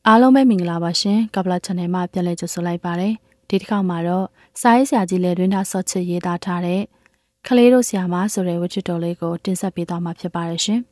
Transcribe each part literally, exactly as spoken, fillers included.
အားလုံးပဲမင်္ဂလာပါရှင်ကပလာ channel မှာပြန်လည်ကြိုဆိုလိုက်ပါတယ်ဒီတစ်ခါမှာတော့စာရေးဆရာကြီးလည်းတွင်ထားဆော့ချစ်ရေးသားထားတဲ့ကလေးတို့ဆရာမဆိုတဲ့ဝတ္ထုတော်လေးကိုတင်ဆက်ပေးသွားမှာဖြစ်ပါတယ်ရှင်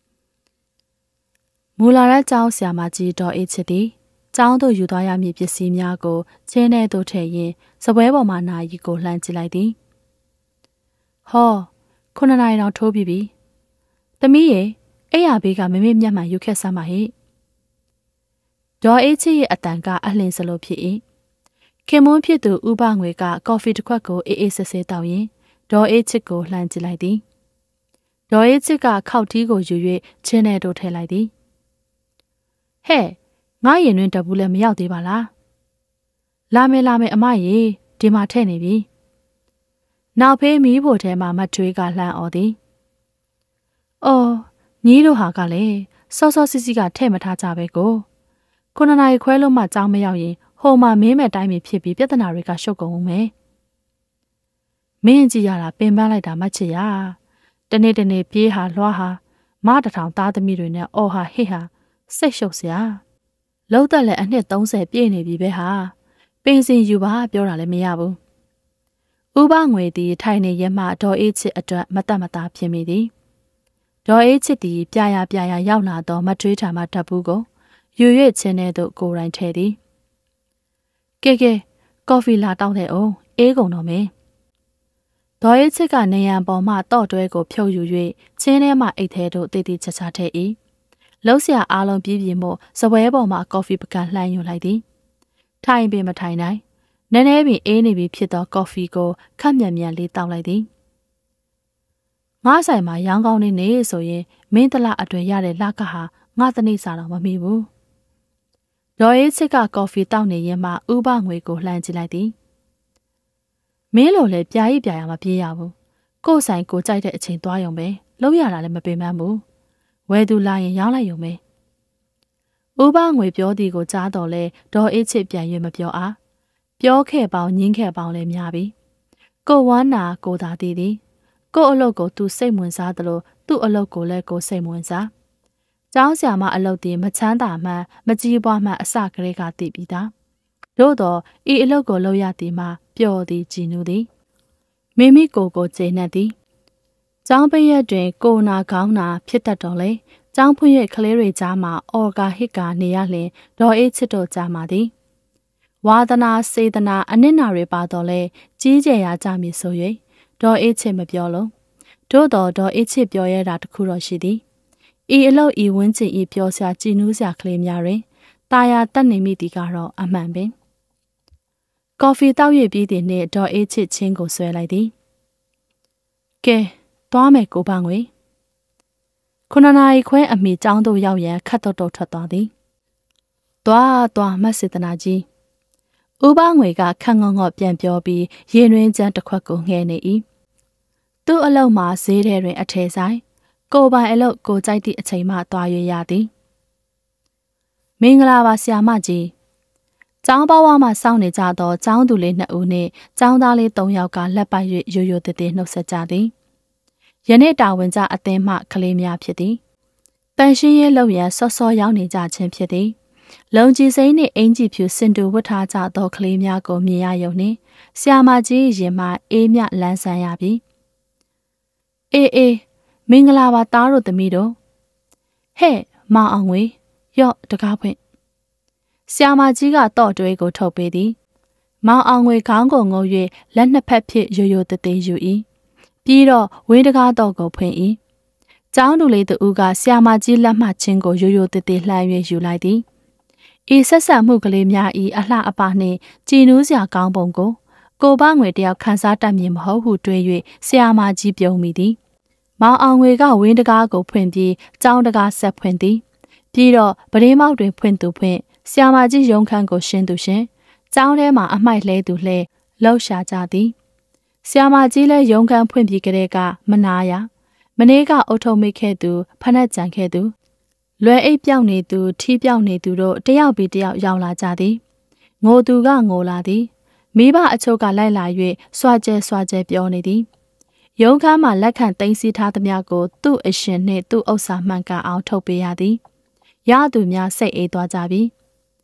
မူလာတဲ့ကျောင်းဆရာမကြီးတော်အေးချစ်သည်ကျောင်းသို့ယူသွားရမည့်ပစ္စည်းများကိုချင်းထဲသို့ထည့်ရင်းစပွဲပေါ်မှနာရီကိုလှမ်းကြည့်လိုက်သည်ဟောခုနှစ်နာရီတောင်ထိုးပြီးပြီသမီးရဲ့အဲ့ရဘေးကမမေ့မျက်မှန်ယူခဲ့စမ်းပါဟိဒေါ်အေးချစ်ရဲ့အတန်ကအလှင်စလို့ဖြစ်၏ခင်မွန်းဖြစ်သူဥပငွေကကော်ဖီတစ်ခွက်ကိုအေးအေးဆေးဆေးတောက်ရင်းဒေါ်အေးချစ်ကိုလှမ်းကြည့်လိုက်သည်ဒေါ်အေးချစ်ကခောက်တီးကိုယူ၍ချင်းထဲသို့ထည့်လိုက်သည်ဟဲ့ငါရင်တွင်တပူလည်းမရောက်သေးပါလားလာမယ်လာမယ်အမရေဒီမှာထည့်နေပြီနောက်ဖေးမီးဖို့ထဲမှာမထွေးကလှမ်းអော်သည်အော်ညီတို့ဟာကလည်းစောစောစီစီကထည့်မထားကြပဲကိုခုနှစ်နာရီခွဲလုံးမှကြောင်းမရောက်ရင်ဟိုမှာမင်းမဲ့တိုင်းမဖြစ်ပြီးပြဿနာတွေကရှုပ်ကုန်ဦးမယ်မင်းကြည့်ရတာပင်ပန်းလိုက်တာမချစ်ရတနေ့တနေ့ပြေးဟာလွှားဟာမတထောင်သားသမီးတွေနဲ့အော်ဟာဟစ်ဟာစိတ်ရှုပ်စရာလုံးသက်လည်းအနှစ်သုံးဆယ်ပြည့်နေပြီပဲဟာပင်စင်ယူပါပြောတာလည်းမရဘူးဥပငွေသည်ထိုင်နေရမှဒေါ်အေးချစ်အတွက်မတတ်မသားဖြစ်မိသည်ဒေါ်အေးချစ်သည်ပြာရပြာရရောက်လာတော့မထွေးထာမှဓာတ်ဘူးကိုယူ၍ချင်းထဲသို့ကိုယ်တိုင်ထည့်သည်ကဲကဲကော်ဖီလာတောင်းတဲ့အောင်အေးကုန်တော့မယ်ဒေါ်အေးချစ်ကနေရန်ပေါ်မှတော့တွဲကိုဖြုတ်ယူ၍ချင်းထဲမှအိတ်ထဲသို့တည်တည်ချာချာထည့်၏လှုပ်ရှားအားလုံးပြည့်ပြည့်မို့စပွဲပေါ်မှကော်ဖီပကံလှမ်းယူလိုက်သည်ထိုင်ပင်မထိုင်နိုင်နည်းနည်းပင်အေးနေပြီဖြစ်သောကော်ဖီကိုခက်မြန်မြန်လေးတောက်လိုက်သည်ငါဆိုင်မှာရောင်းကောင်းနေနေဆိုရင်မင်းတလအတွေ့ရတဲ့လကဟာငါတနေ့စာတော့မမီဘူးဒေါ်အေးချစ်ကကော်ဖီတောက်နေရင်မှဥပငွေကိုလှမ်းကြည့်လိုက်သည်မင်းလိုလေပြားရိပြားရမပြေးရဘူးကို့ဆိုင်ကိုကြိုက်တဲ့အချိန်သွားရုံပဲလုံးရတာလည်းမပင်ပန်းဘူးဝယ်သူလာရင်ရောင်းလိုက်ရုံပဲဥပငွေပြောသည်ကိုကြားတော်လဲဒေါ်အေးချစ်ပြန်၍မပြောအားပြောခဲ့ပေါင်းညင်းခဲ့ပေါင်းလည်းများပြီကိုဝမ်းနာကိုသာတည်သည်ကို့အလုပ်ကိုသူစိတ်ဝင်စားသလိုသူ့အလုပ်ကိုလည်းကိုစိတ်ဝင်စားကျောင်းဆရာမအလုပ်သည်မချမ်းသာမှမကြီးပွားမှအစကလေးကသိပြီးသားသို့တော့ဤအလုပ်ကိုလုပ်ရသည်မှာပျော်သည်ကြည်နူးသည်မိမိကိုယ်ကိုကျေနပ်သည်ကျောင်းပိရက်တွင်ကိုနာကောင်းနာဖြစ်တတ်တော်လေကျောင်းဖွင့်၍ကလေးတွေကြားမှာအော်ဂါဟစ်ကာနေရလျင်ဒေါ်အေးချစ်တို့ကြားမှာသည်ဝါသနာစေတနာအနစ်နာတွေပါတော်လဲကြီးကျယ်ရာကြမည်ဆို၍ဒေါ်အေးချစ်မပြောလုံးသို့တော်ဒေါ်အေးချစ်ပြောရတာတခုတော့ရှိသည်ဤအလုပ်ဤဝန်းကျင်ဤပြောစရာကြည်နူးစရာကလေးများတွင်တာယာတက်နေမိသည်ကတော့အမှန်ပင်ကော်ဖီတောက်ရပြီးသည်နှင့်ဒေါ်အေးချစ်ချင်းကိုဆွဲလိုက်သည်ကဲသွားမယ်ကိုပငွေခုနှစ်နာရီခွဲအမိကျောင်းသို့ရောက်ရန်ခတ်တော့တော့ထွက်သွားသည်သွားသွားမတ်စေတနာကြီးဥပငွေကခန့်ငေါငေါပြန်ပြောပြီးရင်တွင်ကျန်းတစ်ခွက်ကိုငှဲနေ၏သူ့အလုပ်မှာဈေးထဲတွင်အထည်ဆိုင်ကိုပိုင်အလုပ်ကိုကြိုက်သည့်အချိန်မှသွားရရသည်မင်္ဂလာပါဆရာမကြီးကျောင်းပေါဝါမှစောင့်နေကြသောကျောင်းသူလေးနှစ်ဦးနှင့်ကျောင်းသားလေးသုံးယောက်ကလက်ပိုက်၍ရိုးရိုးသေးသေးနှုတ်ဆက်ကြသည်ယနေ့တာဝန်ကျအသင်းမှကလေးများဖြစ်သည်တန်ရှင်းရဲလုပ်ရန်စောစောရောက်နေကြခြင်းဖြစ်သည်လုံကြီးစိမ့်နှင့်အင်ကြီးဖြူစင်တူဝတ်ထားကြသောကလေးများကိုမြင်ရယုံနှင့်ဆရာမကြီးရင်မှအေးမြလန်းဆန်းရပြီအေးအေးမင်္ဂလာပါသားတို့သမီးတို့ဟဲ့မောင်အောင်ငွေရော့တကားဖွင့်ဆရာမကြီးကတော့တွဲကိုထုတ်ပေးသည်မောင်အောင်ငွေခေါင်းကိုငုံ၍လက်နှစ်ဖက်ဖြင့်ရိုးရိုးသေးသေးယူ၏ပြီးတော့ဝင်းတကားတော့ကိုဖွင့်၏ကျောင်းသူလေးတူကဆရာမကြီးလက်မှချင်းကိုရိုးရိုးသေးသေးလှမ်း၍ယူလိုက်သည်ဤဆက်ဆက်မှုကလေးများဤအလှအပနှင့်ကြည်နူးစရာကောင်းပုံကိုကိုပငွေတယောက်ခန်းစားတတ်မြင်မဟုတ်ဟုတွေး၍ဆရာမကြီးပြုံးမိသည်မောင်အောင်ငွေကဝင်းတကားကိုဖွင့်ပြီးကျောင်းတကားဆက်ဖွင့်သည်ပြီးတော့ပရင်းမောက်တွင်ဖွင့်သူဖွင့်ဆရာမကြီးရုံခန်းကိုရှင်းသူရှင်းကျောင်းထဲမှာအမိုက်လဲသူလဲလှုပ်ရှားကြသည်ဆရာမကြီးလည်းရုံခန်းဖွင့်ပြီးကလေးကမနာရမနေ့ကအုတ်ထုံမိခဲ့သူဖနက်ကြံခဲ့သူလွယ်အိတ်ပြောင်းနေသူထီးပြောင်းနေသူတို့တယောက်ပြီးတယောက်ရောက်လာကြသည်ငိုသူကငိုလာသည်မိဘအချို့ကလိုက်လာ၍စွာကျဲစွာကျဲပြောနေသည်ရုံခန်းမှာလက်ခံသိမ်းဆည်းထားသမျှကိုသူ့အရှင်နှင့်သူ့ဥစ္စာမှန်ကန်အောင်ထုတ်ပေးရသည်ရသူများစိတ်အေးသွားကြပြီ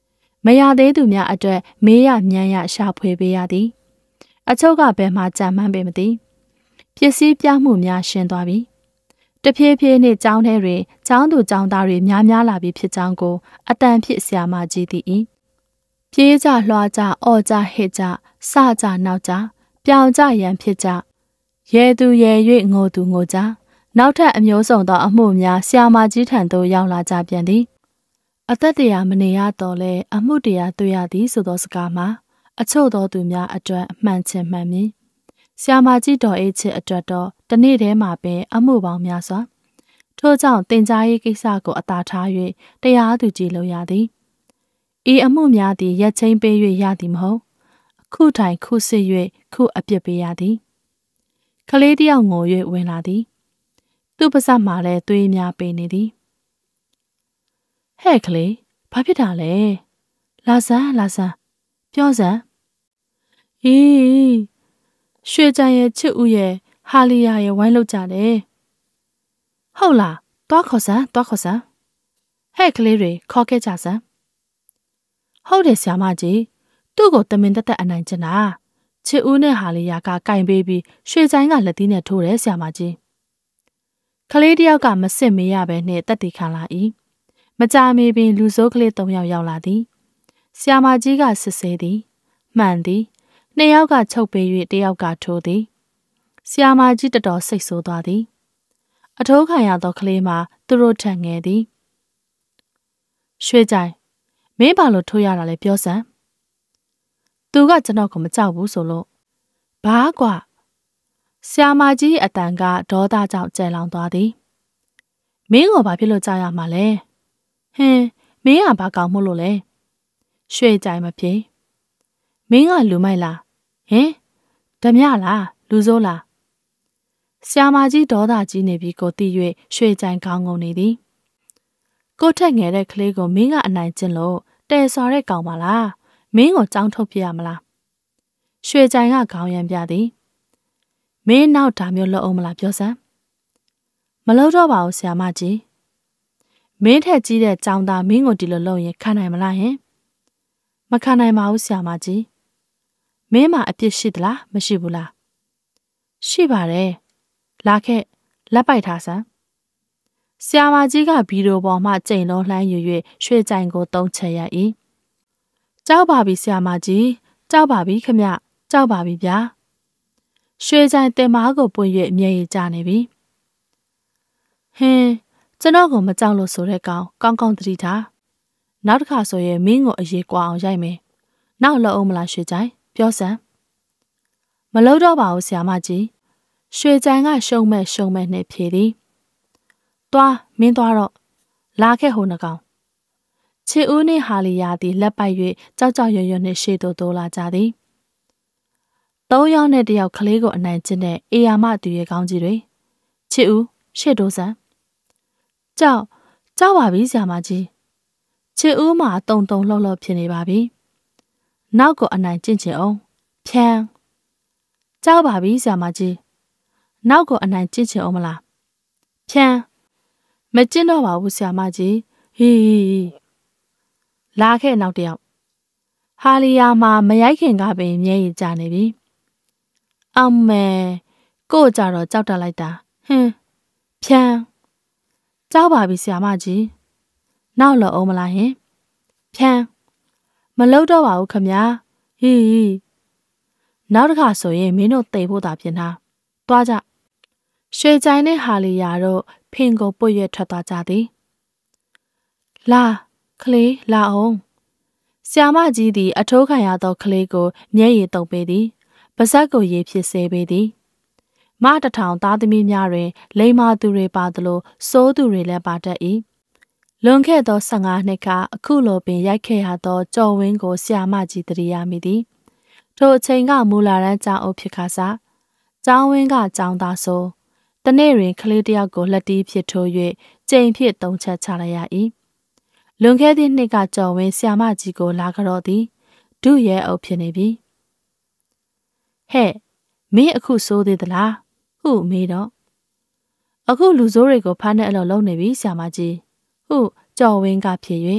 မရသေးသူများအတွက်မေးရမြန်ရရှာဖွေပေးရသည်အချုပ်ကဘယ်မှကြံမှန်းပေမသိပစ္စည်းပြမှုများရှင်းသွားပြီတဖြည်းဖြည်းနှင့်ကျောင်းထဲတွင်ကျောင်းသူကျောင်းသားတွေများများလာပြီးဖြစ်ကြောင်းကိုအတန်ဖြစ်ဆရာမကြီးသိ၏ပြေးကြလွှားကြအော်ကြဟစ်ကြစကြနောက်ကြပြောင်ကြရန်ဖြစ်ကြရဲသူရဲ၍ငိုသူငိုကြနောက်ထပ်အမျိုးစုံသောအမှုများဆရာမကြီးထံသို့ရောက်လာကြပြန်သည်အသက်တရားမနေရတော့လဲအမှုတရားတွေ့ရသည်ဆိုသောစကားမှာအချို့သောသူများအတွက်အမှန်ချင်မှန်မည်ဆရာမကြီးတော်အေးချစ်အတွက်တော့တနေ့တည်းမှာပင်အမှုပေါင်းများစွာထို့ကြောင့်တင်ကြားရေးကိစ္စကိုအသာထား၍တရားသူကြီးလုပ်ရသည်ဤအမှုများသည်ရက်ချင်းပေး၍ရသည်မဟုတ်အခုတိုင်ခုစစ်၍ခုအပြစ်ပေးရသည်ကလေးတယောက်ငို၍ဝင်လာသည်သူ့ပါးစပ်မှာလည်းသွေးများပေးနေသည်ဟဲ့ကလေးဘာဖြစ်တာလဲလာစမ်းလာစမ်းပြောစမ်းအေးရွှေကြံရဲ့ချစ်ဦးရဲ့ဟာလီယာရဲ့ဝိုင်းလောက်ကြတယ်ဟုတ်လားတွားခေါ်စမ်းတွားခေါ်စမ်းဟဲ့ကလေးတွေခေါ်ခဲ့ကြစမ်းဟုတ်တယ်ဆရာမကြီးသူ့ကိုတမင်တက်တက်အနိုင်ကျင်တာချစ်ဦးနဲ့ဟာလီယာကကင်ပေးပြီးရွှေကြိုင်းကလက်သီးနဲ့ထိုးတယ်ဆရာမကြီးကလေးတယောက်ကမစစ်မေးရပဲနဲ့တက်တီခံလာ၏မကြာမီပင်လူစိုးကလေး၃ယောက်ရောက်လာသည်ဆရာမကြီးကစစ်ဆေးသည်မှန်သည်နှစ်ယောက်ကချုပ်ပေး၍တယောက်ကထိုးသည်ဆရာမကြီးတော်တော်စိတ်ဆိုးသွားသည်အထိုးခံရသောကလေးမှာသူတို့ထက်ငယ်သည်ရွှေကြိုင်မင်းဘာလို့ထိုးရတာလဲပြောစမ်းသူကကျွန်တော်ကိုမကြောက်ဘူးဆိုလို့ဘာကွာဆရာမကြီးအတန်ကဒေါသကြောင့်ကြဲလောင်သွားသည်မင်းကိုဘာဖြစ်လို့ကြောက်ရမှာလဲဟင်းမင်းကဘာကောင်းမို့လို့လဲရွှေကြိုင်မဖြေမင်းကလူမိုက်လားဟင်ဓမြလားလူဆိုးလားဆရာမကြီးဒေါသကြီးနေပြီးကိုသိ၍ရွှေကြိုင်ခေါင်းငုံနေသည်ကိုထက်ငယ်တဲ့ကလေးကိုမင်းကအနိုင်ကျင့်လို့တဲဆော်တဲ့ကောင်ပါလားမင်းကိုကြောင်းထုတ်ပြရမလားရွှေကြိုင်ကခေါင်းရံပြသည်မင်းနောက်ဒါမျိုးလုပ်အောင်မလားပြောစမ်းမလုပ်တော့ပါဘူးဆရာမကြီးမင်းထက်ကြီးတဲ့ကြောင်သားမင်းကိုဒီလိုလုပ်ရင်ခံနိုင်မလားဟင်မခံနိုင်ပါဘူးဆရာမကြီးမင်းမှာအပြစ်ရှိသလားမရှိဘူးလားရှိပါတယ်လာခဲ့လက်ပိုက်ထားစမ်းဆရာမကြီးကဗီဒီယိုပေါ်မှကြိမ်လုံးလှမ်းယူ၍ရွှေကြိုင်ကိုသုံးချက်ရ၏ကြောက်ပါပြီဆရာမကြီးကြောက်ပါပြီခမကြောက်ပါပြီဗျာရွှေကြိုင်တင်မားကိုပွင့်၍မျက်ရည်ကျနေပြီဟင်းကျွန်တော်ကိုမကြောက်လို့ဆိုတဲ့ကောင်ကောင်းကောင်းသတိထားနောက်တစ်ခါဆိုရင်မင်းကိုအရေးကွာအောင်ရိုက်မယ်နောက်လောက်အောင်မလားရွှေကြိုင်ပြောစမ်းမလုပ်တော့ပါဘူးဆရာမကြီးရွှေကြိုင်ကရှုံးမဲ့ရှုံးမဲ့နဲ့ဖြေသည်သွားမင်းသွားတော့လာခဲ့ဟိုနှကောင်ချစ်ဦးနှင့်ဟာလီယာသည်လက်ပိုက်၍ကြောက်ကြောက်ရွံ့ရွံ့နှင့်ရှေ့သို့တိုးလာကြသည်သုံးယောက်နဲ့တယောက်ကလေးကိုအနိုင်ကျင့်တဲ့အေယာမသူရဲ့ကောင်းကြီးတွေချစ်ဦးရှေ့တိုးစမ်းကြောက်ကြောက်ပါပြီဆရာမကြီးချစ်ဦးမှာတုံတုံလှုပ်လှုပ်ဖြစ်နေပါပြီနောက်ကိုအနိုင်ကျင့်ချင်အောင်ဖြန်းကြောက်ပါပြီဆရာမကြီးနောက်ကိုအနိုင်ကျင့်ချင်အောင်မလားဖြန်းမကျင့်တော့ပါဘူးဆရာမကြီးဟီးလာခဲ့နောက်တယောက်ဟာလီယာမှာမရိုက်ခင်ကပင်မျက်ရည်ကျနေပြီအောင်မဲကို့ကြတော့ကြောက်တတ်လိုက်တာဟင်းဖြန်းကြောက်ပါပြီဆရာမကြီးနောက်လောအောင်မလားဟင်ဖြန်းမလုပ်တော့ပါဘူးခမညာဟီးနောက်တစ်ခါဆိုရင်မင်းတို့တိတ်ဖို့သာပြင်ထားသွားကြရွှေကြိုင်နဲ့ဟာလီယာတို့ဖင်ကိုပွတ်ရွက်ထွက်သွားကြသည်လာကလေးလာအောင်ဆရာမကြီးသည်အထိုးခံရသောကလေးကိုမျက်ရည်တုပ်ပေးသည်ပါဇက်ကိုရေဖြစ်စေပေးသည်မတထောင်သားသမီးများတွင်လိမ္မာသူတွေပါသလိုစိုးသူတွေလည်းပါတတ်၏လွန်ခဲ့သော၁၅နှစ်ကအခုလိုပင်ရိုက်ခဲ့ရသောကြော်ဝင်းကိုဆရာမကြီးတရိယာမိသည်ထိုအချိန်ကမူလာရန်ကျောင်းအုပ်ဖြစ်ခါစားကျောင်းဝင်းကကျောင်းသားဆိုတနေ့တွင်ကလေးတယောက်ကိုလက်တီးဖြစ်ထိုး၍ကြိမ်ဖြစ်သုံးချက်ချလိုက်ရ၏လွန်ခဲ့သည့်နှစ်ကကြော်ဝင်းဆရာမကြီးကိုလာကြတော့သည်ဒုရဲအုပ်ဖြစ်နေပြီဟဲ့မင်းအခုစိုးသေးသလားဟုမေးတော့အခုလူဆိုးတွေကိုဖမ်းတဲ့အလုပ်လုပ်နေပြီဆရာမကြီးဟုကြော်ဝင်းကဖြစ်၍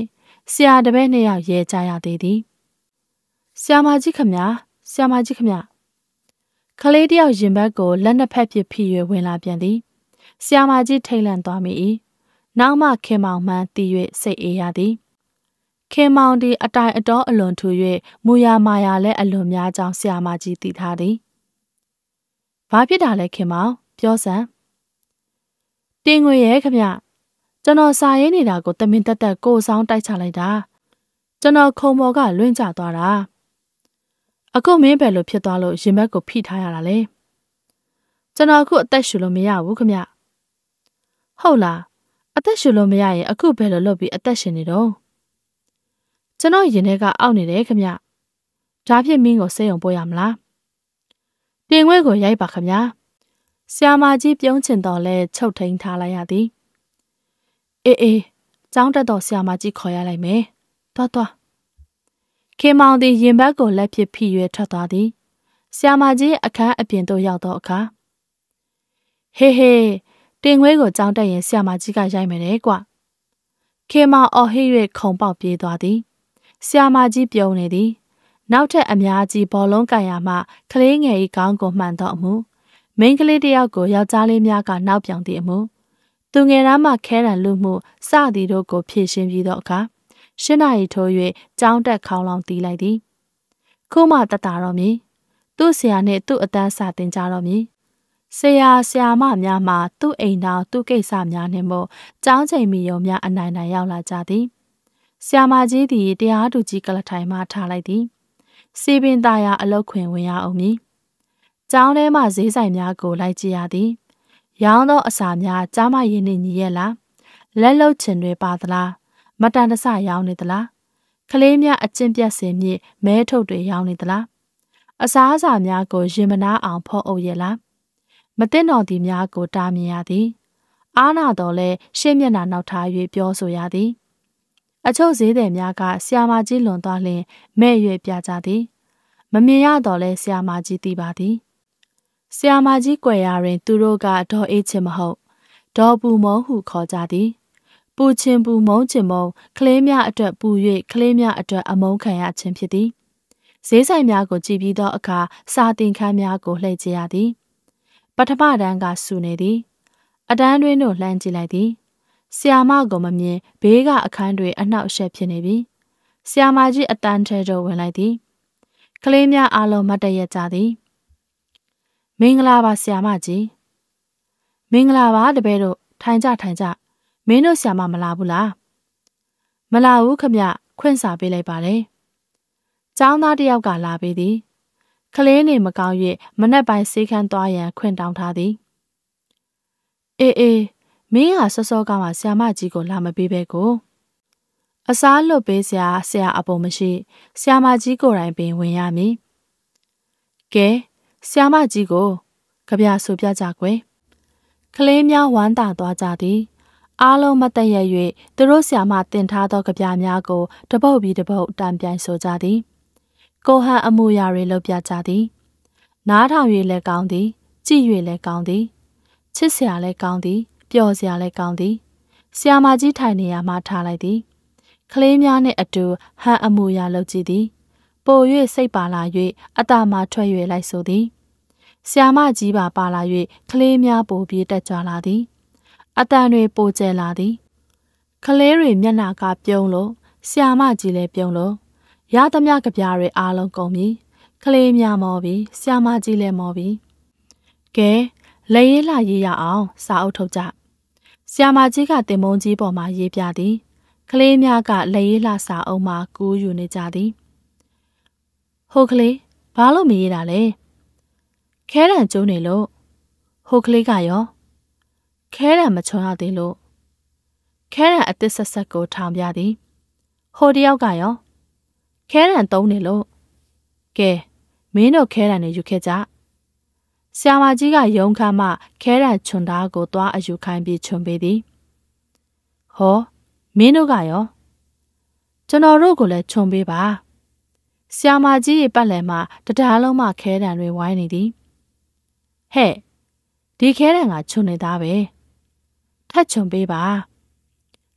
ဆရာတပည့်နှစ်ယောက်ရဲကြရသေးသည်ဆရာမကြီးခမဆရာမကြီးခမကလေးတယောက်ရင်ဘတ်ကိုလက်နှစ်ဖက်ပစ်ဖိ၍ဝင်လာပြန်သည်ဆရာမကြီးထိတ်လန့်သွားမိ၏နောက်မှခင်မောင်မှန်းတီး၍စိတ်အေးရသည်ခင်မောင်ဒီအတိုင်အတော်အလွန်ထူ၍မူရမာယာလည်းအလွန်များကြောင်းဆရာမကြီးသိထားသည်ဘာဖြစ်တာလဲခင်မောင်ပြောစမ်းတင်ငွေရဲ့ခမကျွန်တော်စာရေးနေတာကိုတမင်တက်တက်ကိုဆောင်တိုက်ချလိုက်တာကျွန်တော်ခုံမော်ကလွင့်ကျသွားတာအခုမင်းပဲလို့ဖြစ်သွားလို့ရင်ဘတ်ကိုဖိထားရတာလေကျွန်တော်အခုအသက်ရှူလို့မရဘူးခမဟုတ်လားအသက်ရှူလို့မရရင်အခုပဲလို့လုပ်ပြီးအသက်ရှင်နေတော့ကျွန်တော်ရင်ထဲကအောက်နေတယ်ခမဒါဖြစ်မင်းကိုစိတ်ုံပို့ရမလားတင်ငွေကိုရိုက်ပါခမဆရာမကြီးပြုံးချင်တော်လဲချုပ်ထိန်ထားလိုက်ရသည်အေးအေးကျောင်းတက်တော်ဆရာမကြီးခေါ်ရလိုက်မယ်သွားသွားခင်မောင်သည်ရင်ဘတ်ကိုလက်ဖြင့်ဖိ၍ထွက်သွားသည်ဆရာမကြီးအခန်းအပြင်သို့ရောက်သောအခါဟေးဟေးတင်ငွေကိုကျောင်းတက်ရင်ဆရာမကြီးကရိုက်မယ်တဲ့ကွခင်မောင်အော်ဟစ်၍ခုံပေါက်ပြေးသွားသည်ဆရာမကြီးပြုံးနေသည်နောက်ထပ်အများကြီးဘောလုံးကန်ရမှကလေးငယ်၏ခေါင်းကိုမှန်သောအမှုမိန်းကလေးတစ်ယောက်ကိုယောက်ျားလေးများကနောက်ပြောင်သည့်အမှုသူငယ်သားမှခဲရန်လူမှုစသည်တို့ကိုဖြည့်ရှင်းပြီးသောအခါရှင်းနာရီထိုး၍ကြောင်းတက်ခေါင်းလောင်တီးလိုက်သည်ခုမှတတတော်မည်သူ့ဆရာနှင့်သူ့အတန်းစာတင်ကြတော်မည်ဆရာဆရာမများမှသူ့အိမ်တော်သူ့ကိစ္စများနှင့်မို့ကြောင်းချိန်မီယုံများအနိုင်နိုင်ရောက်လာကြသည်ဆရာမကြီးသည်တရားသူကြီးကလထိုင်မှထားလိုက်သည်စီပင်သားရအလုတ်ခွင်ဝင်ရအောင်မည်ကျောင်းထဲမှဈေးဆိုင်များကိုလိုက်ကြည့်ရသည်ရောင်းသောအစာများကြားမရင်းနှင့်ညီရဲ့လားလက်လုတ်ချင်တွေပါသလားမတန်တဆရောင်းနေသလားကလေးများအကျင့်ပြတ်စင်မြင့်မဲထုတ်တွေရောင်းနေသလားအစားအစာများကိုရင်မနာအောင်ဖော့အုပ်ရဲ့လားမသိတော်သည်များကိုတားမြင်ရသည်အားနာတော်လဲရှေ့မျက်နှာနောက်ထား၍ပြောဆိုရသည်အချို့ဈေးသည်များကဆရာမကြီးလွန်သွားလျင်မဲ့၍ပြကြသည်မမြင်ရတော့လဲဆရာမကြီးသိပါသည်ဆရာမကြီးကွယ်ရာတွင်သူတို့ကဒေါ်အေးချင်မဟုတ်ဒေါ်ပူမုံဟုခေါ်ကြသည်ပူချင်ပူမုံချင်မုံကလေးများအတွက်ပူ၍ကလေးများအတွက်အမုန်းခံရခြင်းဖြစ်သည်ဈေးဆိုင်များကိုကြည့်ပြီးသောအခါစာတင်ခန်းများကိုလှည့်ကြည့်ရသည်ပထမတန်းကဆူနေသည်အတန်းတွင်တို့လှမ်းကြည့်လိုက်သည်ဆရာမကိုမမြင်ဘေးကအခန်းတွေအနှောက်အယှက်ဖြစ်နေပြီဆရာမကြီးအတန်းထဲသို့ဝင်လိုက်သည်ကလေးများအားလုံးမတ်တရက်ကြသည်မင်္ဂလာပါဆရာမကြီးမင်္ဂလာပါတပည့်တို့ထိုင်ကြထိုင်ကြမင်းတို့ဆရာမမလာဘူးလားမလာဘူးခမခွင့်စာပေးလိုက်ပါလေကျောင်းသားတစ်ယောက်ကလာပေးသည်ကလေးနေမကောင်း၍မနက်ပိုင်းဆေးခန်းသွားရန်ခွင့်တောင်းထားသည်အေးအေးမင်းဟာစောစောကမှဆရာမကြီးကိုလာမပေးပဲကိုအစားလွတ်ပေးစရာဆရာအပေါ်မရှိဆရာမကြီးကိုယ်တိုင်ပင်ဝင်ရမည်ကဲဆရာမကြီးကိုကြပြဆိုပြကြကွယ်ကလေးများဝမ်းသာသွားကြသည်အားလုံးမတက်ရ၍သူတို့ဆရာမတင်ထားသောကြပြများကိုတပုတ်ပြီးတပုတ်တန်ပြိုင်ဆိုကြသည်ကိုဟန်အမှုရာတွေလုပ်ပြကြသည်နားထောင်၍လည်းကောင်းသည်ကြည့်၍လည်းကောင်းသည်ချစ်စရာလည်းကောင်းသည်ပျော်စရာလည်းကောင်းသည်ဆရာမကြီးထိုင်နေရာမှထားလိုက်သည်ကလေးများနှင့်အတူဟန်အမှုရာလုပ်ကြည့်သည်ပို၍စိတ်ပါလာ၍အတာမှထွက်၍လိုက်ဆိုသည်ဆရာမကြီးပါပါလာ၍ကလေးများပိုပြေးတက်ကြွလာသည်အတန်တွေပိုကျဲလာသည်ကလေးတွေမျက်နှာကပြုံးလို့ဆရာမကြီးလည်းပြုံးလို့ရသမျှကြပြားတွေအားလုံးကုန်ပြီကလေးများမောပြီဆရာမကြီးလည်းမောပြီကဲလက်ရေးလှရေးရအောင်စာအုပ်ထုတ်ကြဆရာမကြီးကတင်မုံကြီးပေါ်မှာရေးပြသည်ကလေးများကလက်ရေးလှစာအုပ်မှာကူးယူနေကြသည်ဟိုကလေးဘာလို့မရေးတာလဲခဲတံကျိုးနေလို့ဟိုကလေးကရောခဲတံမချွန်ရသေးလို့ခဲတံအသစ်ဆက်ဆက်ကိုထောင်ပြသည်ဟိုတယောက်ကရောခဲတံသုံးနေလို့ကဲမင်းတို့ခဲတံနေယူခဲ့ကြဆရာမကြီးကယုံခမ်းမှခဲတံချွန်သားကိုသွားအယူခိုင်းပြီးချွန်ပေးသည်ဟောမင်းတို့ကရောကျွန်တော်တို့ကိုလည်းချွန်ပေးပါဆရာမကြီးရဲ့ပတ်လည်မှာတရားလုံးမှခဲတံတွေဝိုင်းနေသည်ဟဲ့ဒီခဲတံကချွန်နေသားပဲထက်ချွန်ပေးပါဆ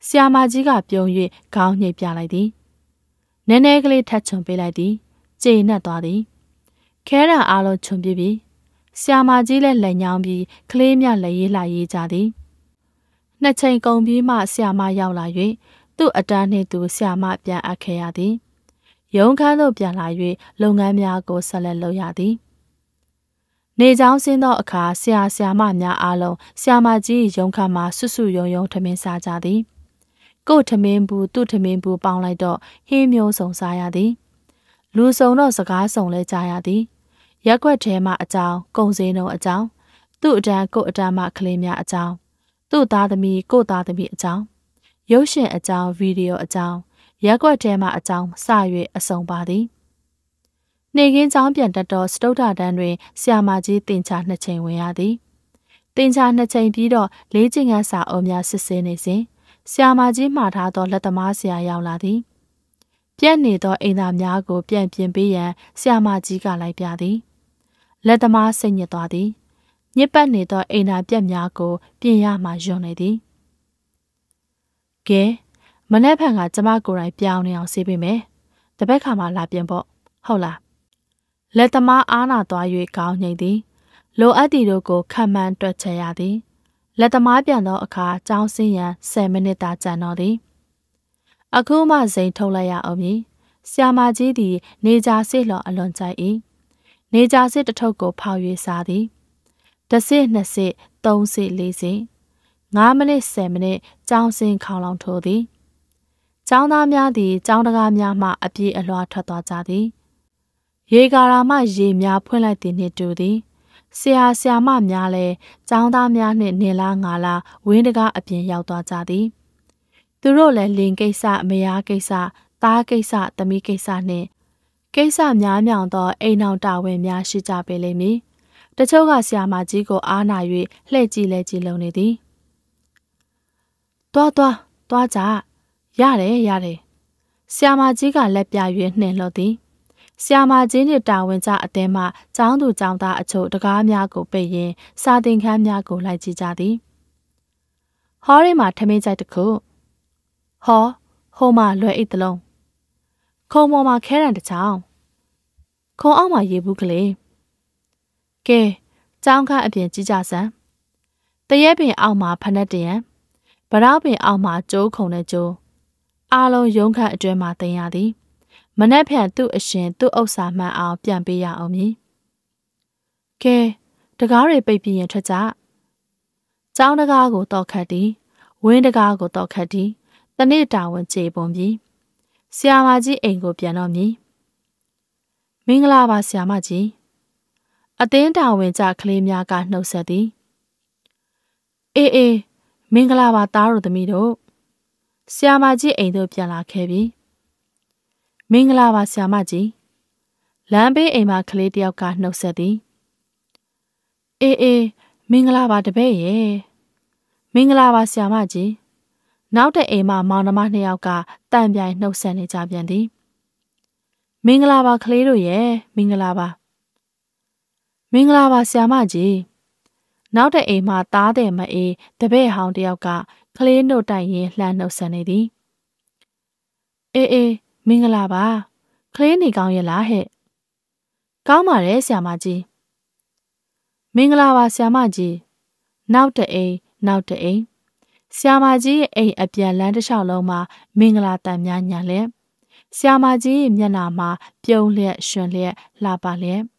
ဆရာမကြီးကပြုံး၍ခေါင်းညှိပြလိုက်သည်နည်းနည်းကလေးထပ်ချွန်ပေးလိုက်သည်ကျေနပ်သွားသည်ခဲရန်အားလုံးချွန်ပြပြီးဆရာမကြီးလည်းလက်ညောင်းပြီးကလေးမြလက်ရေးလှရေးကြသည်နှစ်ချိန်ကုန်ပြီးမှဆရာမရောက်လာ၍သူ့အတန်းနှင့်သူဆရာမပြန်အပ်ခဲ့ရသည်ရုံးခန်းသို့ပြန်လာ၍လုပ်ငန်းများကိုဆက်လက်လုပ်ရသည်နေချောင်းဆင်းသောအခါဆရာဆရာမများအားလုံးဆရာမကြီးရုံးခန်းမှာဆွဆွယုံယုံထမင်းစားကြသည်ကို့ထမင်းဘူးသူ့ထမင်းဘူးပေါင်းလိုက်တော့ဟင်းမျိုးစုံစားရသည်လူစုံတော့စကားစုံလဲကြားရသည်ရက်ွက်ထဲမှအကြောင်းကုံစင်းတို့အကြောင်းသူ့အတန်းကို့အတန်းမှကလေးများအကြောင်းသူ့သားသမီးကို့သားသမီးအကြောင်းရုပ်ရှင်အကြောင်းဗီဒီယိုအကြောင်းရက်ွက်ထဲမှအကြောင်းစ၍အစုံပါသည်နေကင်းကျောင်းပြန်တက်တော့စတုဒ္ဓတန်းတွင်ဆရာမကြီးတင်ချနှစ်ချိန်ဝင်ရသည်တင်ချနှစ်ချိန်ပြီးတော့လေးကျင်ကန်းစာအုပ်များစစ်ဆေးနေစဉ်ဆရာမကြီးမှာထားသောလက်သမားဆရာရောက်လာသည်ပြက်နေသောအိမ်သားများကိုပြန်ပြင်ပေးရန်ဆရာမကြီးကလိုက်ပြသည်လက်သမားစိတ်ညစ်သွားသည်ညစ်ပတ်နေသောအိမ်သားပြက်များကိုပြင်ရမှယွံနေသည်ကဲမနေ့ဖန်ကကျမကိုယ်တိုင်ပြောင်းနေအောင်ဆေးပေးမယ်တပတ်ခါမှလာပြင်ပေါ့ဟုတ်လားလက်သမားအားနာသွား၍ခေါင်းညှိသည်လိုအပ်သည်တို့ကိုခံမှန်းတွက်ချက်ရသည်လက်သမားပြန်သောအခါကျောင်းဆင်းရန်ဆယ်မိနစ်သာကြာတော့သည်အခုမှစိန်ထုတ်လိုက်ရအောင်မည်ဆရာမကြီးသည်နေကြစစ်လော်အလွန်ကြိုက်၏နေကြစစ်တစ်ထုပ်ကိုဖောက်၍စားသည်တစ်စစ်နှစ်စစ်သုံးစစ်လေးစစ်ငါးမိနစ်ဆယ်မိနစ်ကျောင်းဆင်းခေါင်လောင်ထိုးသည်ကျောင်းသားများသည်ကျောင်းတကားများမှအပြည့်အလွှာထွက်သွားကြသည်ရေကာရာမှရေများဖွင့်လိုက်သည်နှင့်တူသည်ဆရာဆရာမများလည်းကျောင်းသားများနှင့်နေလားငါလားဝင်းတကားအပြင်ရောက်သွားကြသည်သူတို့လည်းလင်ကိစ္စမယားကိစ္စသားကိစ္စသမီးကိစ္စနှင့်ကိစ္စများမြောင်သောအိမ်အောင်တာဝန်များရှိကြပေလိမ့်မည်တချို့ကဆရာမကြီးကိုအားနာ၍လှည့်ကြည့်လဲကြည့်လုံနေသည်တွားတွားတွားကြရတယ်ရတယ်ဆရာမကြီးကလက်ပြ၍နှင်လွှတ်သည်ဆရာမကြီးနှင့်တာဝန်ကျအသင်းမှကျောင်းသူကျောင်းသားအချို့တကားများကိုပိတ်ရင်းစာသင်ခန်းများကိုလိုက်ကြည့်ကြသည်ဟောရီမှာထမင်းကြိုက်တစ်ခုဟောဟိုမှာလွယ်အိတ်တလုံးခုံပေါ်မှာခဲရန်တစ်ချောင်းခုံအောက်မှာရေဘူးကလေးကဲကျောင်းခန်းအပြင်ကြည့်ကြစမ်းတရက်ပင်အောက်မှာဖနက်တရံဗရောက်ပင်အောက်မှာကျိုးခုံနဲ့ကျိုးအားလုံးရုံးခန်းအတွင်းမှာတင်ရသည်မနှက်ဖြန်သူ့အရှင်သူ့ဥစ္စာမှန်အောင်ပြန်ပေးရအောင်မည်ကဲတကားတွေပိတ်ပြီးရင်ထွက်ကြကျောင်းတကားကိုတော့ခတ်သည်ဝင်းတကားကိုတော့ခတ်သည်တနေ့တာဝန်ကျေပွန်ပြီးဆရာမကြီးအိမ်ကိုပြန်တော့မည်မင်္ဂလာပါဆရာမကြီးအသင်းတာဝန်ကျကလေးများကနှုတ်ဆက်သည်အေးအေးမင်္ဂလာပါသားတို့သမီးတို့ဆရာမကြီးအိမ်သို့ပြန်လာခဲ့ပြီမင်္ဂလာပါဆရာမကြီးလမ်းဘေးအိမ်မှာကလေးတယောက်ကနှုတ်ဆက်သည်အေးအေးမင်္ဂလာပါတပည့်ရဲ့မင်္ဂလာပါဆရာမကြီးနောက်တဲ့အိမ်မှာမောင်နှမနှစ်ယောက်ကတန်ပြိုင်နှုတ်ဆက်နေကြပြန်သည်မင်္ဂလာပါကလေးတို့ရဲ့မင်္ဂလာပါမင်္ဂလာပါဆရာမကြီးနောက်တဲ့အိမ်မှာသားတဲ့မအေးတပည့်ဟောင်းတယောက်ကကလေးနှုတ်တိုင်ရင်လှမ်းနှုတ်ဆက်နေသည်အေးအေးမင်္ဂလာပါကလေးနေကောင်းရဲ့လားဟဲ့ကောင်းပါတယ်ဆရာမကြီးမင်္ဂလာပါဆရာမကြီးနောက်တဲ့အိမ်နောက်တဲ့အိမ်ဆရာမကြီးရဲ့အိမ်အပြန်လမ်းတစ်လျှောက်လုံးမှာမင်္ဂလာတန်များညာလျက်ဆရာမကြီးရဲ့မျက်နှာမှာပြုံးလျက်ရွှင်လျက်လှပလျက်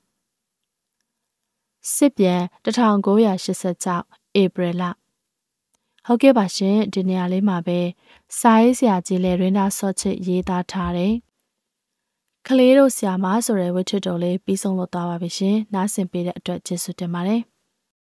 စစ်ပြန်တစ်ထောင်ကိုးရာရှစ်ဆယ့်ခြောက်ဧပြီလဟုတ်ကဲ့ပါရှင်ဒီနေရာလေးမှာပဲစာရေးဆရာကြီးလည်းရင်းသားစောချစ်ရေးသားထားတယ်ကလေးတို့ဆရာမဆိုတဲ့ဝတ္ထုတော်လေးပြီးဆုံးလို့သွားပါပြီရှင်နားဆင်ပေးတဲ့အတွက်ကျေးဇူးတင်ပါတယ်